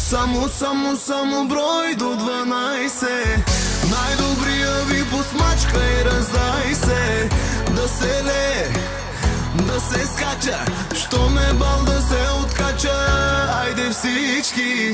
Само брой до 12. Най-добрия ви посмачка и раздай се. Да се лее, да се скача, що ме бал да се откача. Айде всички.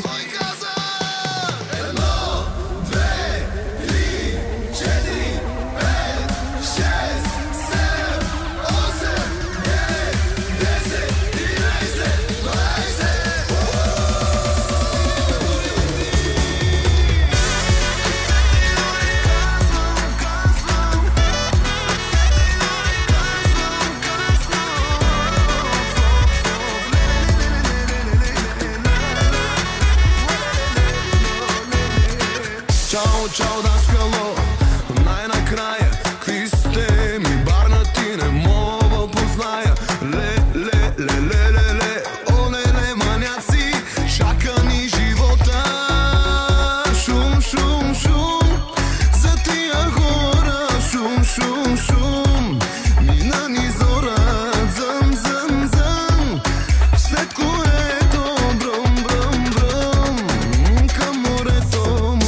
Чао, да скало, най-накрая, какви сте ми барнати, не мога позная. Ле, оле, маняци, чака ни живота. Шум, за тия хора, шум, мина ни зора, зъм, след което бръм, към морето.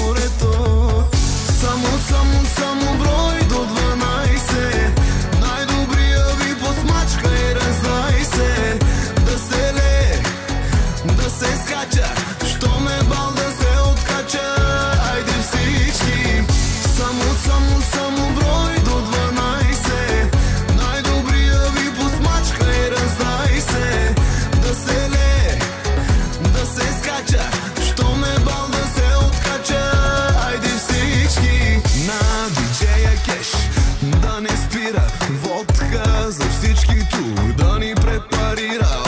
Само брой до 12. Най-добрия ви посмачка и раздай се. Да се лее, да се скача, що ме бал да се откача. Айде всички. Само брой до 12. Най-добрия ви посмачка и раздай се. Да се лее, да се скача, що ме бал да се откача. Айде всички. На диджея кеш да не спира, водка за всички тук да ни препарира.